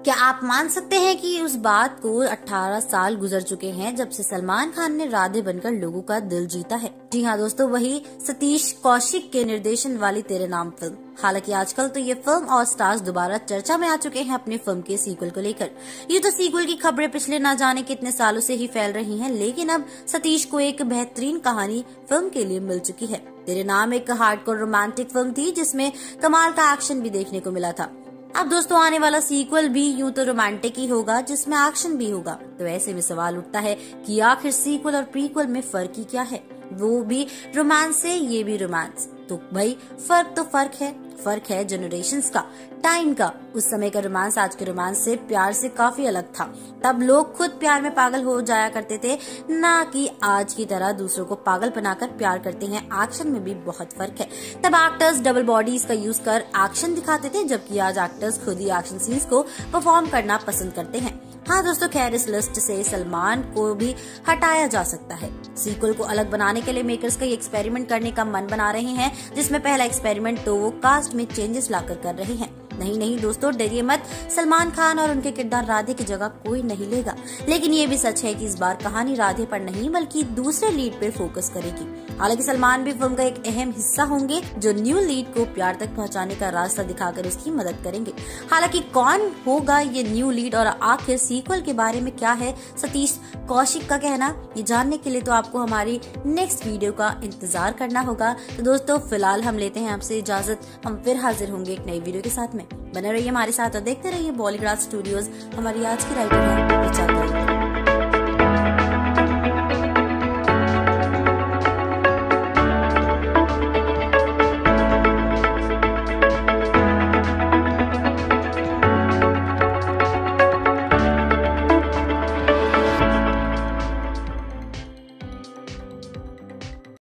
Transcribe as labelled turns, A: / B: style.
A: क्या आप मान सकते हैं कि उस बात को 18 साल गुजर चुके हैं जब से सलमान खान ने राधे बनकर लोगों का दिल जीता है। जी हाँ दोस्तों, वही सतीश कौशिक के निर्देशन वाली तेरे नाम फिल्म। हालांकि आजकल तो ये फिल्म और स्टार्स दोबारा चर्चा में आ चुके हैं अपनी फिल्म के सीक्वल को लेकर। ये तो सीक्वल की खबरें पिछले ना जाने कितने सालों से ही फैल रही हैं, लेकिन अब सतीश को एक बेहतरीन कहानी फिल्म के लिए मिल चुकी है। तेरे नाम एक हार्डकोर रोमांटिक फिल्म थी जिसमें कमाल का एक्शन भी देखने को मिला था। अब दोस्तों आने वाला सीक्वल भी यूं तो रोमांटिक ही होगा जिसमें एक्शन भी होगा। तो ऐसे में सवाल उठता है कि आखिर सीक्वल और प्रीक्वल में फर्क ही क्या है? वो भी रोमांस से, ये भी रोमांस। तो भाई फर्क तो फर्क है जनरेशंस का, टाइम का। उस समय का रोमांस आज के रोमांस से, प्यार से काफी अलग था। तब लोग खुद प्यार में पागल हो जाया करते थे, ना कि आज की तरह दूसरों को पागल बनाकर प्यार करते हैं। एक्शन में भी बहुत फर्क है। तब एक्टर्स डबल बॉडीज का यूज कर एक्शन दिखाते थे, जबकि आज एक्टर्स खुद ही एक्शन सीन्स को परफॉर्म करना पसंद करते हैं। हाँ दोस्तों, खैर इस लिस्ट से सलमान को भी हटाया जा सकता है। सीक्वल को अलग बनाने के लिए मेकर्स कई एक्सपेरिमेंट करने का मन बना रहे हैं, जिसमें पहला एक्सपेरिमेंट तो वो कास्ट में चेंजेस लाकर कर रहे हैं। नहीं दोस्तों, डरिए मत, सलमान खान और उनके किरदार राधे की जगह कोई नहीं लेगा। लेकिन ये भी सच है कि इस बार कहानी राधे पर नहीं बल्कि दूसरे लीड पे फोकस करेगी। हालांकि सलमान भी फिल्म का एक अहम हिस्सा होंगे, जो न्यू लीड को प्यार तक पहुंचाने का रास्ता दिखाकर उसकी मदद करेंगे। हालांकि कौन होगा ये न्यू लीड और आखिर सीक्वल के बारे में क्या है सतीश कौशिक का कहना, ये जानने के लिए तो आपको हमारी नेक्स्ट वीडियो का इंतजार करना होगा। तो दोस्तों फिलहाल हम लेते हैं आपसे इजाजत। हम फिर हाजिर होंगे एक नई वीडियो के साथ में। बने रहिए हमारे साथ और देखते रहिए बॉलीग्राफ स्टूडियोज। हमारी आज की राइटर है।